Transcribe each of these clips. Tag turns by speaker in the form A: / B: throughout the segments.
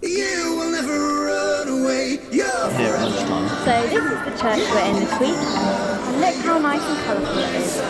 A: You will never run away.
B: Here it is strong.
C: So this is the church we're in this week, and look how nice and colourful it is.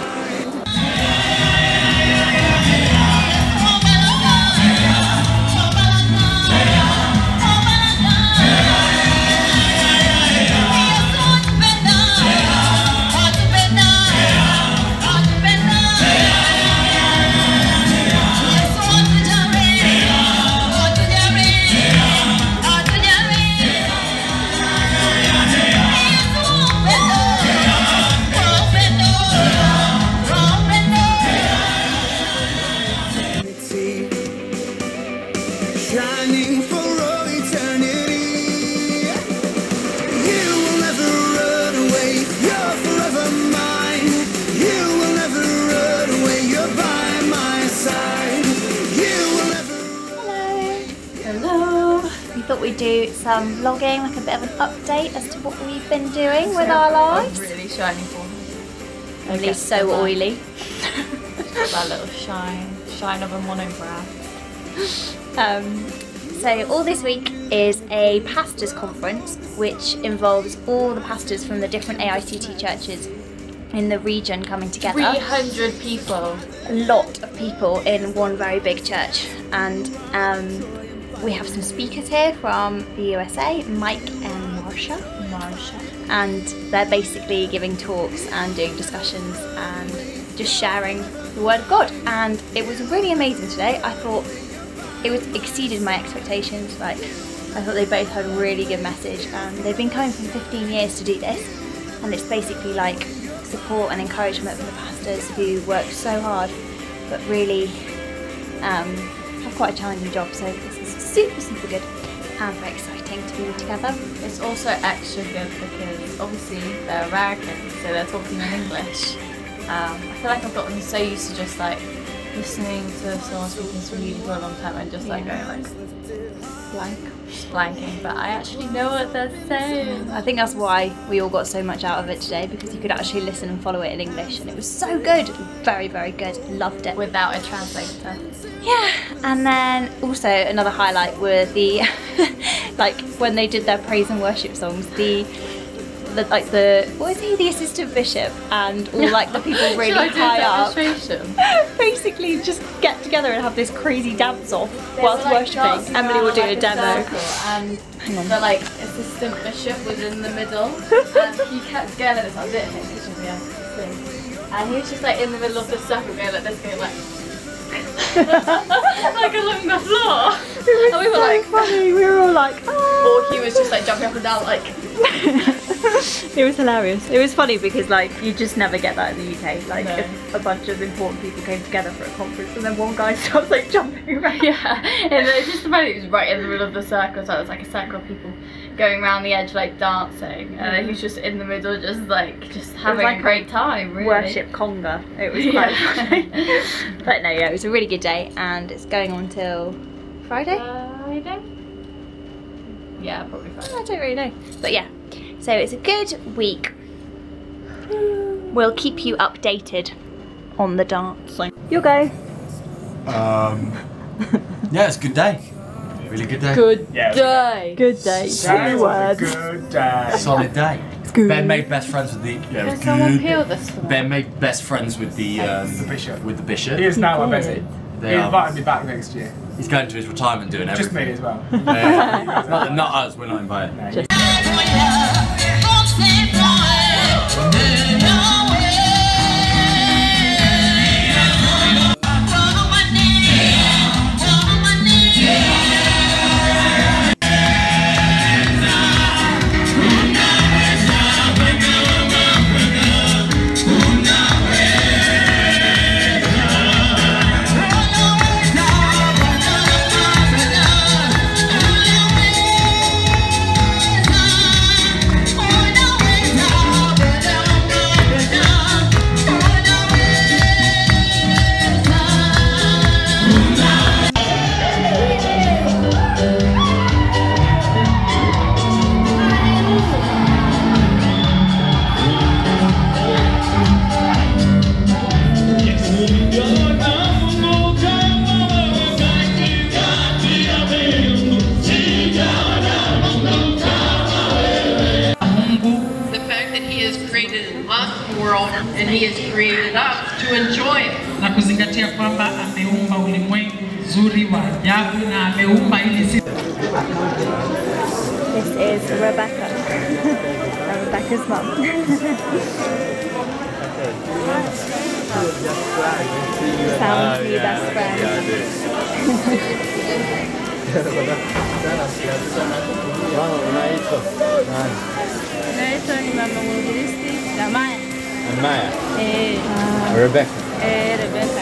A: Shining for all eternity. You will never run away. You're forever mine. You will never run away. You're by my side. You will never.
C: Hello. We thought we'd do some vlogging, like a bit of an update as to what we've been doing with our lives.
D: I'm really shiny for me.
C: Emily's so oily.
D: That little shine of a monobrow.
C: So all this week is a pastors conference which involves all the pastors from the different AICT churches in the region coming together.
D: 300 people.
C: A lot of people in one very big church, and we have some speakers here from the USA, Mike and Marsha, and they're basically giving talks and doing discussions and just sharing the word of God, and it was really amazing today. I thought it exceeded my expectations. Like, I thought they both had a really good message, and they've been coming for 15 years to do this, and it's basically like support and encouragement for the pastors who work so hard but really have quite a challenging job. So this is super good and very exciting to be together.
D: It's also extra good because obviously they're American, so they're talking in English. I feel like I've gotten so used to just like listening to someone speaking Swahili for a long time and just like going like blanking, but I actually know what they're saying.
C: I think that's why we all got so much out of it today, because you could actually listen and follow it in English, and it was so good. Very good. Loved it.
D: Without a translator.
C: Yeah, and then also another highlight were the like when they did their praise and worship songs, the what is he, the assistant bishop, and all like the people really high up basically just get together and have this crazy dance off whilst worshipping. Emily will do a demo.
D: And the like assistant bishop was in the middle, and he kept going like this. I didn't hit pictures of the and he was just like in the middle of the circle going like this, going like like along the floor.
C: It was we were so like funny. We were all like, oh.
D: Or he was just like jumping up and down like.
C: It was hilarious. It was funny because like you just never get that in the UK. Like if a bunch of important people came together for a conference and then one guy starts like jumping around.
D: Yeah, and it's just funny. He was right in the middle of the circle, so it was like a circle of people going around the edge like dancing, and then he was just in the middle, just having like a great time. Really.
C: Worship conga. It was quite funny. But no, yeah, it was a really good day, and it's going on till Friday.
D: Yeah, probably Friday.
C: I don't really know, but yeah. So it's a good week. We'll keep you updated on the dance. You'll go.
B: Yeah, it's a good day. Really good day.
D: Good day.
C: Good day. Two words.
E: Good day.
B: Solid day.
C: Good.
B: Ben made best friends with the. Yeah,
D: Can someone peel this for me?
B: Ben made best friends with the
E: bishop.
B: With the bishop.
E: He is now my bestie.
B: They
E: He
B: are.
E: invited me back next year.
B: He's going to his retirement doing everything.
E: Just me as well.
B: Yeah. not us. We're not invited.
E: No.
F: world and He has created us to enjoy it.
G: Na kuzingatia kwamba ameumba ulimwengu mzuri wa ajabu na ameumba ili sisi.
C: This is Rebecca. Rebecca's mum. Sounds new best friend.
D: Naitwa ni mama mwinjilisti na Maya.
H: Maya.
D: Rebecca.
H: Rebecca.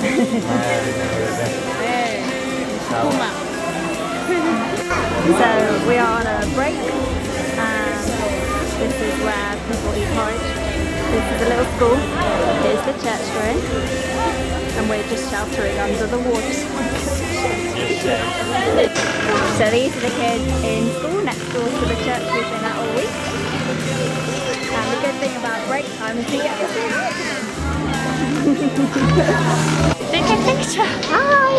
D: Uma.
C: So we are on a break and this is where people eat porridge. This is a little school. Here's the church we're in and we're just sheltering under the water. So these are the kids in school next door to the church we've been at all week. And the good thing about break time is we get to see out. Take a picture. Hi.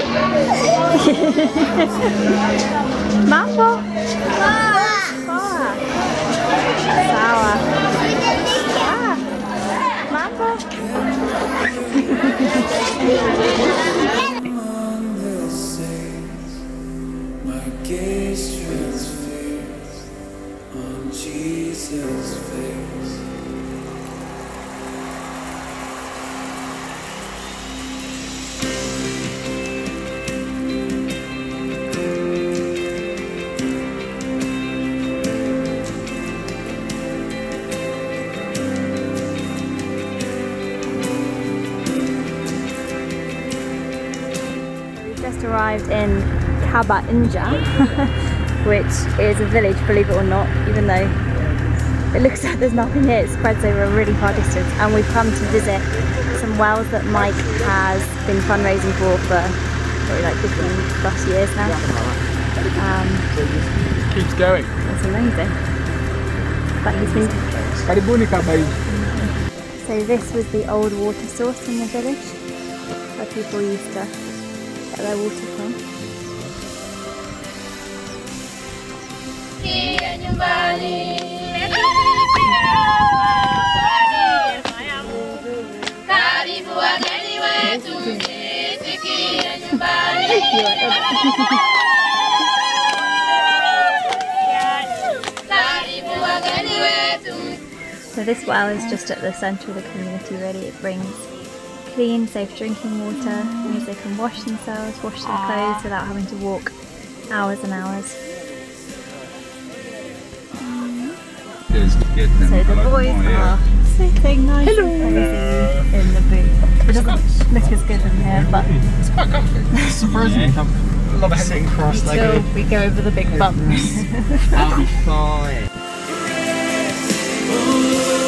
C: Mambo. Sour. Mambo.
A: My gaze transfixed on Jesus' face.
C: We've just arrived in Kaba Inja, which is a village, believe it or not, even though it looks like there's nothing here, it spreads over a really far distance. And we've come to visit some wells that Mike has been fundraising for probably like 15 plus years now.
E: Keeps going.
C: That's amazing. But he's been...
E: Karibuni Kabai.
C: So this was the old water source in the village, where people used to get their water from. So this well is just at the centre of the community really. It brings clean, safe drinking water, means they can wash themselves, wash their clothes without having to walk hours and hours. So the boys are sitting nice and cozy in the booth. It doesn't look as good in here, but
E: It's quite comfy. Surprisingly comfy. A lot of
H: Sitting cross-legged.
D: Till we go over the big bumps.
H: I'll be fine.
A: Oh,